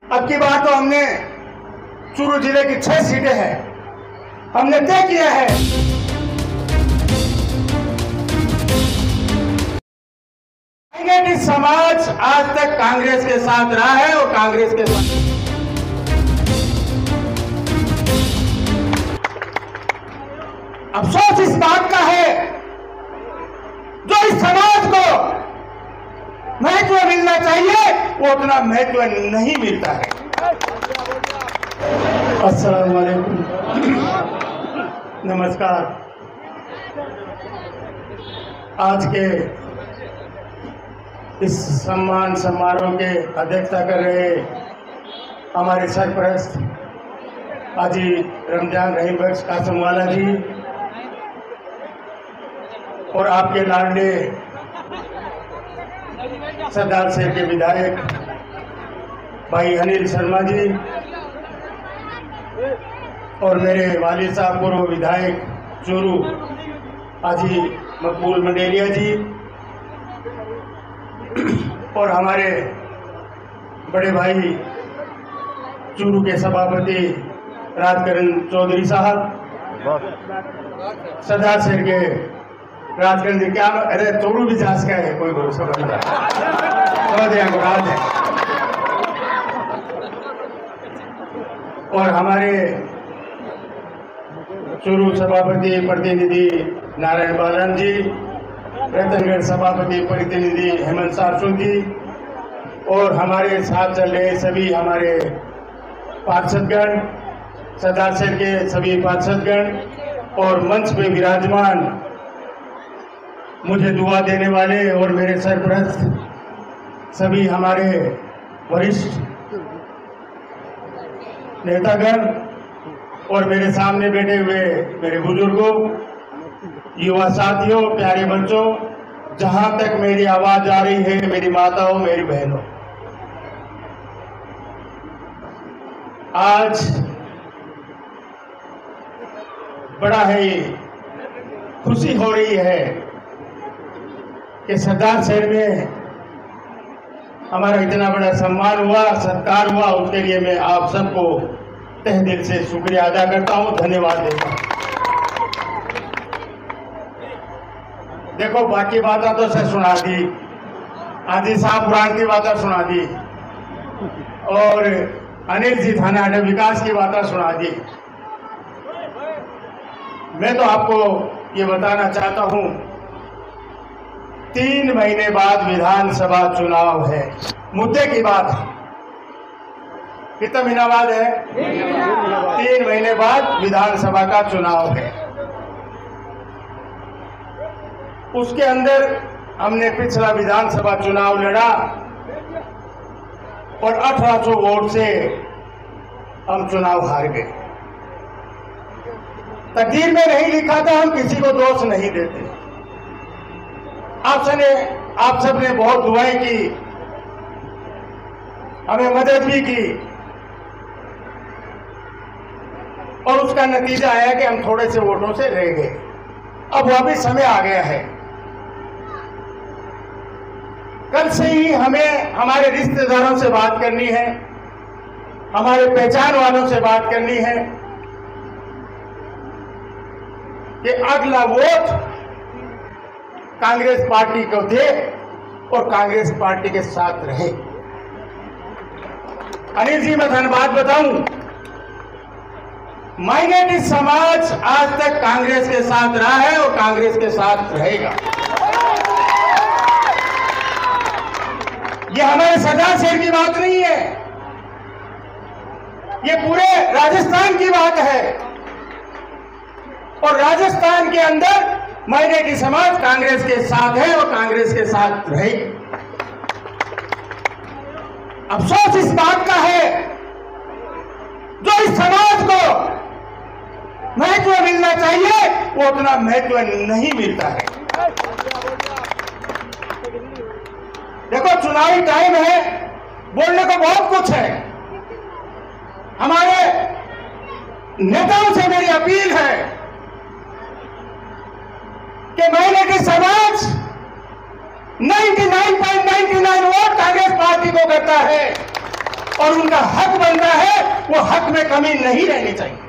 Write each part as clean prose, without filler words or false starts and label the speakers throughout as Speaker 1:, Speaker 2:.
Speaker 1: अब की बार तो हमने चूरू जिले की 6 सीटें हैं, हमने तय किया है। माइनॉरिटी समाज आज तक कांग्रेस के साथ रहा है और कांग्रेस के साथ अफसोस इस बात का है जो इस समाज को महत्व मिलना चाहिए वो उतना महत्व नहीं मिलता है। अस्सलाम वालेकुम, नमस्कार। आज के इस सम्मान समारोह के अध्यक्षता कर रहे हमारे सरपरस्त हाजी रमजान रहीम बख्श कासमवाला जी और आपके लाडले सरदार शहर के विधायक भाई अनिल शर्मा जी और मेरे वालिद साहब पूर्व विधायक चूरू हाजी मकबूल मंडेरिया जी और हमारे बड़े भाई चूरू के सभापति राजकरण चौधरी साहब, सरदार शहर के राजकरण जी, क्या अरे चूरू भी जास का है, कोई भरोसा नहीं है। और हमारे चूरू सभापति प्रतिनिधि नारायण बालन जी, रतनगढ़ सभापति प्रतिनिधि हेमंत सारसू जी और हमारे साथ चल रहे सभी हमारे पार्षदगण, सरदार शहर के सभी पार्षदगण और मंच पे विराजमान मुझे दुआ देने वाले और मेरे सरपरस्त सभी हमारे वरिष्ठ नेतागण और मेरे सामने बैठे हुए मेरे बुजुर्गों, युवा साथियों, प्यारे बच्चों, जहां तक मेरी आवाज आ रही है, मेरी माताओं, मेरी बहनों, आज बड़ा है खुशी हो रही है कि सरदार शहर में हमारा इतना बड़ा सम्मान हुआ, सत्कार हुआ। उसके लिए मैं आप सबको तहे दिल से शुक्रिया अदा करता हूं, धन्यवाद देता हूं। देखो, बाकी बातें तो सर सुना दी, आदि साहब पुराण की बातें सुना दी और अनिल जी थाना अड्डा विकास की बातें सुना दी। मैं तो आपको ये बताना चाहता हूं, 3 महीने बाद विधानसभा चुनाव है। मुद्दे की बात है, कितना महीना बाद है? 3 महीने बाद विधानसभा का चुनाव है। उसके अंदर हमने पिछला विधानसभा चुनाव लड़ा और 1800 वोट से हम चुनाव हार गए। तकदीर में नहीं लिखा था, हम किसी को दोष नहीं देते। आप सबने बहुत दुआएं की, हमें मदद भी की और उसका नतीजा आया कि हम थोड़े से वोटों से रह गए। अब वह भी समय आ गया है। कल से ही हमें हमारे रिश्तेदारों से बात करनी है, हमारे पहचान वालों से बात करनी है कि अगला वोट कांग्रेस पार्टी को दे और कांग्रेस पार्टी के साथ रहे। अनिल जी, मैं धन्यवाद बताऊं, माइनॉरिटी समाज आज तक कांग्रेस के साथ रहा है और कांग्रेस के साथ रहेगा। ये हमारे सरदार शहर की बात नहीं है, ये पूरे राजस्थान की बात है और राजस्थान के अंदर माइनॉरिटी समाज कांग्रेस के साथ है और कांग्रेस के साथ रहे। अफसोस इस बात का है जो इस समाज को महत्व मिलना चाहिए वो उतना महत्व नहीं मिलता है। देखो, चुनावी टाइम है, बोलने को बहुत कुछ है। हमारे नेताओं से मेरी अपील है कि माइनॉरिटी समाज 99.99 वोट कांग्रेस पार्टी को करता है और उनका हक बनता है, वो हक में कमी नहीं रहनी चाहिए।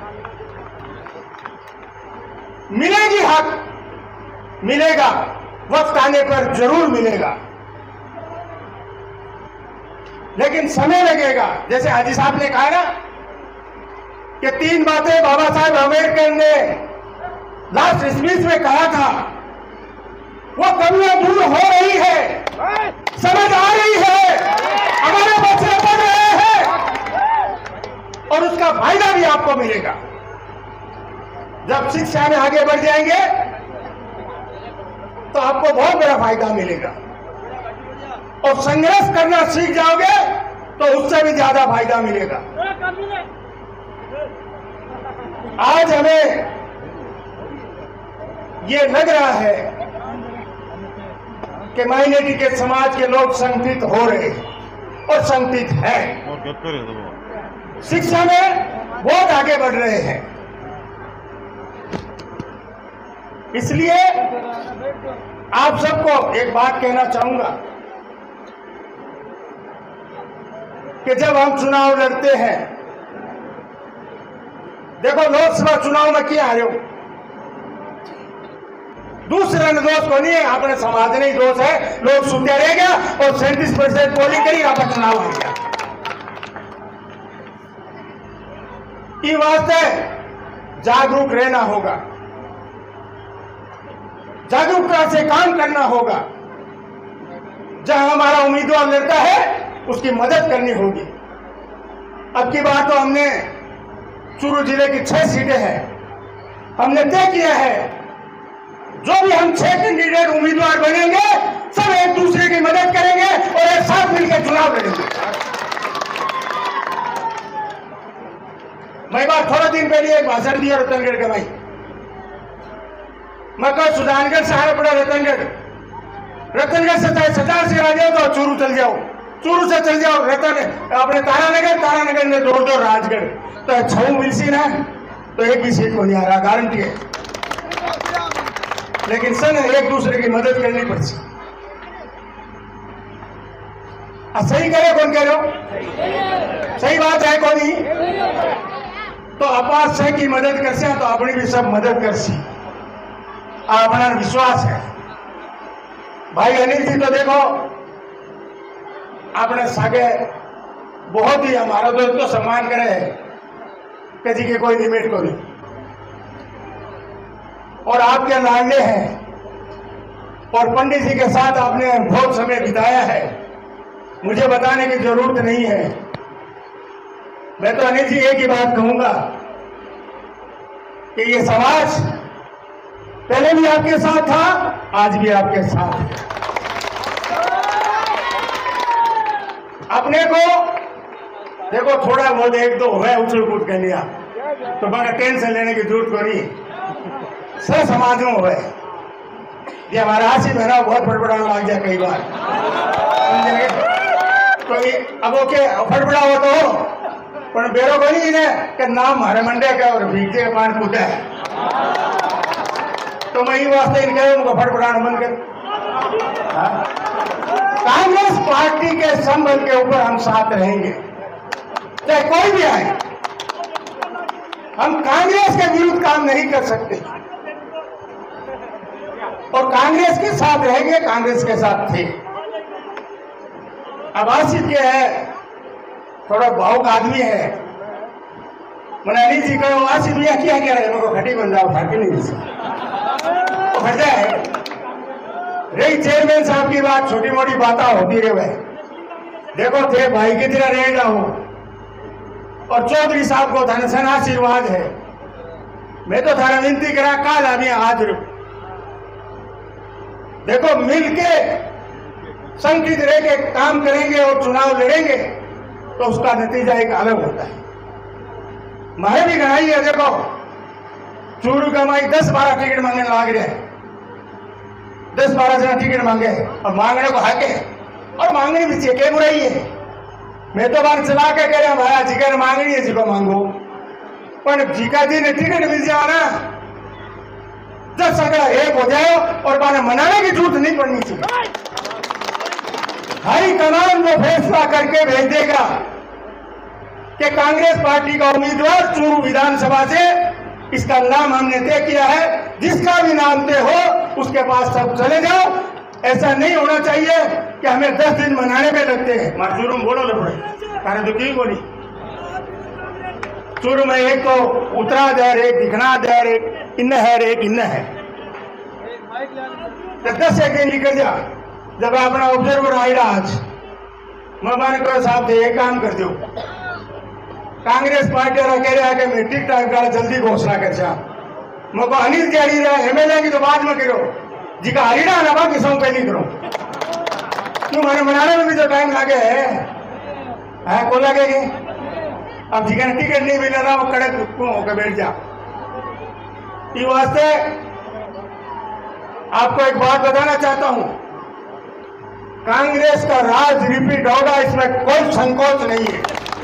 Speaker 1: मिलेगी हक, मिलेगा, वक्त आने पर जरूर मिलेगा, लेकिन समय लगेगा। जैसे हाजी साहब ने कहा ना कि 3 बातें बाबा साहब अम्बेडकर ने लास्ट स्पीच में कहा था, वो कमियां दूर हो रही है, समझ आ रही है, हमारे बच्चे पढ़ रहे हैं और उसका फायदा भी आपको मिलेगा। जब शिक्षा में आगे बढ़ जाएंगे तो आपको बहुत बड़ा फायदा मिलेगा, और संघर्ष करना सीख जाओगे तो उससे भी ज्यादा फायदा मिलेगा। आज हमें ये लग रहा है कि माइनॉरिटी के समाज के लोग संगठित हो रहे और संगठित है, शिक्षा में बहुत आगे बढ़ रहे हैं। इसलिए आप सबको एक बात कहना चाहूंगा कि जब हम चुनाव लड़ते हैं, देखो लोकसभा चुनाव में क्या हारे हो, दूसरे ने दोष को नहीं है, अपने समाज ने ही दोष है। लोग सुनते रह गया और 37% पोलिंग करी, आप चुनाव हो गया। ये वास्ते जागरूक रहना होगा, जागरूकता से काम करना होगा। जहां हमारा उम्मीदवार लड़ता है उसकी मदद करनी होगी। अब की बार तो हमने चूरू जिले की 6 सीटें हैं, हमने तय किया है जो भी हम 6 कैंडिडेट उम्मीदवार बनेंगे सब एक दूसरे की मदद करेंगे और एक साथ मिलकर चुनाव लड़ेंगे। मैं बात थोड़ा दिन पहले एक भाषण दिया रतनगढ़ के भाई, मैं कहा सुजानगढ़ से आना पड़ा रतनगढ़ से चाहे सचार से आ जाओ तो चूरू चल जाओ, चूरू से चल जाओ रतन अपने तारानगर में दौड़ दो राजगढ़, तो 6 मिलसी ना तो एक भी सीट को नहीं आ रहा, गारंटी है। लेकिन सन एक दूसरे की मदद करनी पड़ती। सही करे कौन कह रहे हो, सही बात है कौन ही तो अपार से की मदद कर से तो अपनी भी सब मदद कर सी, अपना विश्वास है। भाई अनिल जी तो देखो अपने सागे बहुत ही हमारा दोस्त को सम्मान करे कि जी के कोई लिमिट को नहीं, और आपके लाडले हैं और पंडित जी के साथ आपने बहुत समय बिताया है, मुझे बताने की जरूरत नहीं है। मैं तो अनिल जी एक ही बात कहूंगा कि ये समाज पहले भी आपके साथ था, आज भी आपके साथ है। अपने को देखो थोड़ा बहुत 1-2 है उछल कूद कर लिया तो बड़ा टेंशन लेने की जरूरत को नहीं, सब समाज में हुए। ये हमारा आशी बहना बहुत फटफड़ाने लग जाए कई बार, तो अब ओके फटफड़ा हो तो पर बेरो को नहीं कि नाम हमारे मंडे का और भीगे का पान पूछा है, तो मैं ये वास्ते इनके उनको फटफड़ाना बंद कर। कांग्रेस पार्टी के संबल के ऊपर हम साथ रहेंगे, चाहे कोई भी आए। हम कांग्रेस के विरुद्ध काम नहीं कर सकते और कांग्रेस के साथ रहेंगे, कांग्रेस के साथ थे। अब आसिफ के है थोड़ा भावुक आदमी है, मैंने अनिल जी कहो आसिफ भैया क्या कह रहे हैं, मेरे को खटी बन जाओ फट नहीं तो फट जाए। रही चेयरमैन साहब की बात, छोटी मोटी बातें होती रहे भाई, देखो थे भाई की तरह रहेगा हो, और चौधरी साहब को धनसन आशीर्वाद है। मैं तो थारा विनती करा काल अभी आज देखो मिलके संगठित रह के काम करेंगे और चुनाव लड़ेंगे तो उसका नतीजा एक अलग होता है। मारे भी गणाई है, देखो चूरू का माई 10-12 टिकट मांगने लग रहे हैं, 10-12 जना टिकट मांगे और मांगने को हक है और मांगनी भी चाहिए, क्या बुराई है। मैं तो बार चला के कह रहा भाई जिगर मांगनी है जिको मांगो, पर जीका जी ने टिकट मिल जाओ ना जब सगड़ा एक हो जाए और बारे मनाने की जरूरत नहीं पड़नी चाहिए। हाई कमान वो फैसला करके भेज देगा कि कांग्रेस पार्टी का उम्मीदवार चूरू विधानसभा से, इसका नाम हमने तय किया है, जिसका भी नाम तय हो उसके पास सब चले जाओ। ऐसा नहीं होना चाहिए कि हमें 10 दिन मनाने में लगते हैं। मार चूरू में बोलो ले कारण तो क्यों बोली चूरू में एक तो उतरा दर, एक दिखना दर, एक इन है, एक इन है। 10 सेकेंड निकल जा जब अपना ऑब्जर्वर आएगा आज मैं कहो साहब थे एक काम कर दो, कांग्रेस पार्टी वाला कह रहा है कि मैं ठीक टाइम का जल्दी घोषणा कर जा मैं अनिल जारी रहा एमएलए की तो बाद में करो जी का हरियाणा ना बाकी सब पहले करो क्यों मैंने मनाने में भी तो टाइम लगे है को लगेगी। अब जिसका टिकट नहीं मिल रहा वो कड़क क्यों होकर बैठ जा। इस वास्ते आपको एक बात बताना चाहता हूं, कांग्रेस का राज रिपीट होगा, इसमें कोई संकोच नहीं है।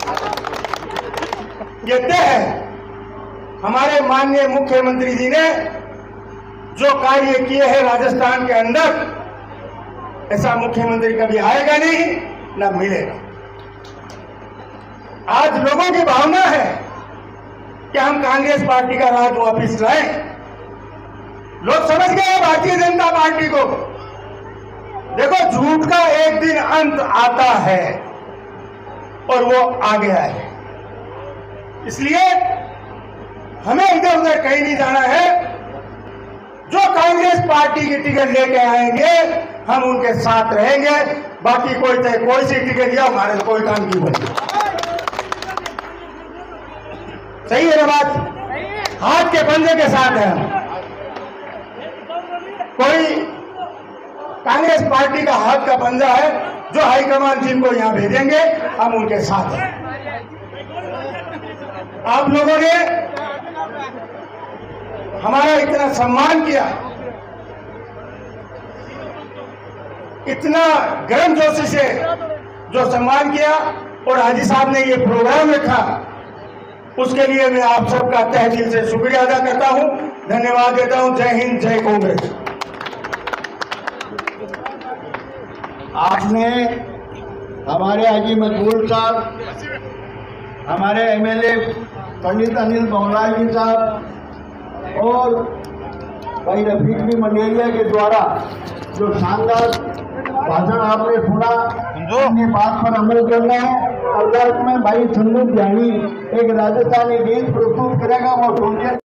Speaker 1: ये तय है। हमारे माननीय मुख्यमंत्री जी ने जो कार्य किए हैं राजस्थान के अंदर, ऐसा मुख्यमंत्री कभी आएगा नहीं ना मिलेगा। आज लोगों की भावना है कि हम कांग्रेस पार्टी का राज वापिस लाएं। लोग समझ गए भारतीय जनता पार्टी को। देखो झूठ का एक दिन अंत आता है और वो आ गया है, इसलिए हमें इधर उधर कहीं नहीं जाना है। जो कांग्रेस पार्टी की टिकट लेके आएंगे हम उनके साथ रहेंगे। बाकी कोई सी टिकट लिया हमारे कोई काम की बनी। सही है ना बात? हाथ के पंजे के साथ है हम। कोई कांग्रेस पार्टी का हाथ का पंजा है, जो हाईकमान जिनको यहां भेजेंगे हम उनके साथ हैं। आप लोगों ने हमारा इतना सम्मान किया, इतना गर्म जोशी से जो सम्मान किया और हाजी साहब ने ये प्रोग्राम रखा, उसके लिए मैं आप सबका तहे दिल से शुक्रिया अदा करता हूं, धन्यवाद देता हूं। जय हिंद, जय कांग्रेस।
Speaker 2: आपने हमारे हाजी मकबूल साहब, हमारे एमएलए पंडित अनिल बंगलाल जी साहब और भाई रफीक भी मंडेरिया के द्वारा जो शानदार भाषण आपने सुना, अपनी बात पर अमल करना है। और में भाई संदीप जानी एक राजस्थानी गीत प्रस्तुत करेगा, वो सुन के